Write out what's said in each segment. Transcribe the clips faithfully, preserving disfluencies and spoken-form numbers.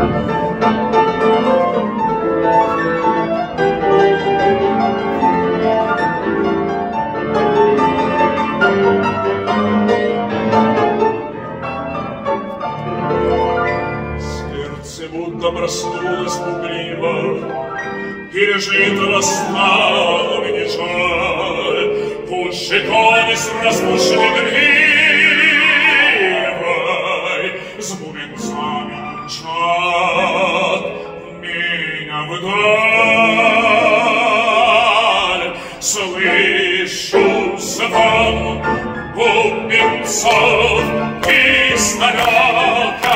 Будто проснулась пугливо, и лежит расстала мне жаль. Пуще кони с распущенной гривой с бубенцами мчат меня вдаль. Слышу звон бубенцов издалека,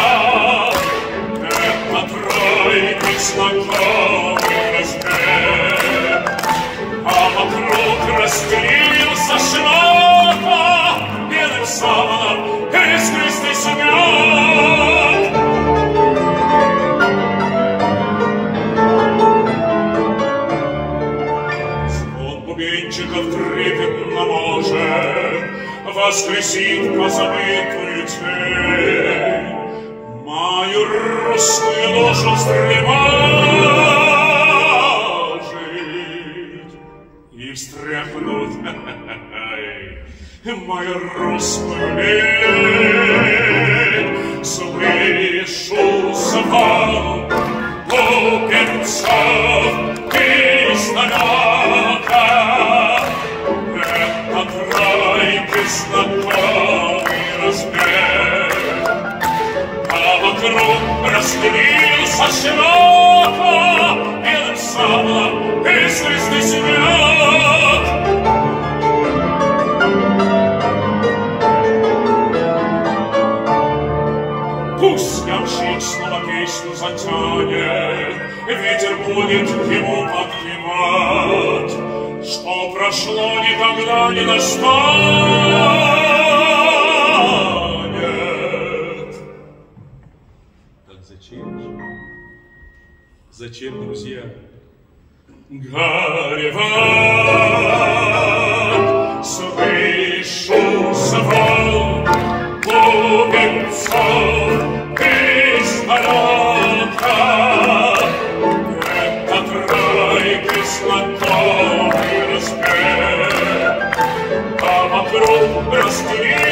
знакомый разбег, а вокруг расклеился широко белым саваном искристый снег. Звон бубенчиков трепетно может воскресит позабытую тень, мою русскую душу встревожить и встряхнуть мою русскую лень. Слышу звон бубенцов издалека, этот рай знакомый разбег, а вокруг расклеился широко белым саваном искристый снег. Пусть ямщик снова песню затянет, ветер будет ему поднимать, что прошло, никогда не настанет. Так зачем же? Зачем, друзья, горевать? Слышу звон бубенцов издалека, этот рай кислотой разбег, а вокруг расклеился